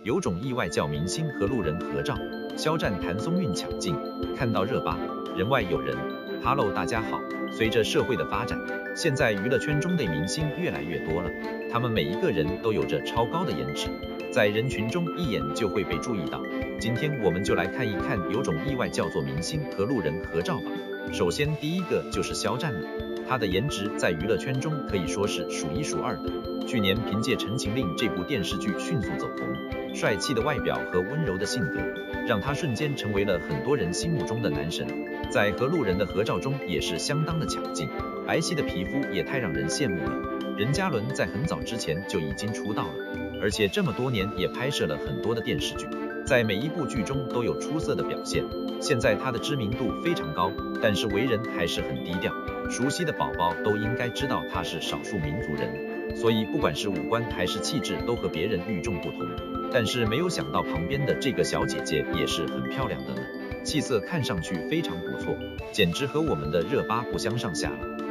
有种意外叫明星和路人合照，肖战谭松韵抢镜，看到热巴，人外有人。Hello， 大家好。随着社会的发展，现在娱乐圈中的明星越来越多了，他们每一个人都有着超高的颜值，在人群中一眼就会被注意到。今天我们就来看一看有种意外叫做明星和路人合照吧。首先第一个就是肖战了，他的颜值在娱乐圈中可以说是数一数二的。去年凭借《陈情令》这部电视剧迅速走红，帅气的外表和温柔的性格，让他瞬间成为了很多人心目中的男神。在和路人的合照中也是相当的抢镜，白皙的皮肤也太让人羡慕了。任嘉伦在很早之前就已经出道了，而且这么多年也拍摄了很多的电视剧，在每一部剧中都有出色的表现。现在他的知名度非常高，但是为人还是很低调，熟悉的宝宝都应该知道他是少数民族人，所以不管是五官还是气质都和别人与众不同。但是没有想到旁边的这个小姐姐也是很漂亮的呢，气色看上去非常不错，简直和我们的热巴不相上下了。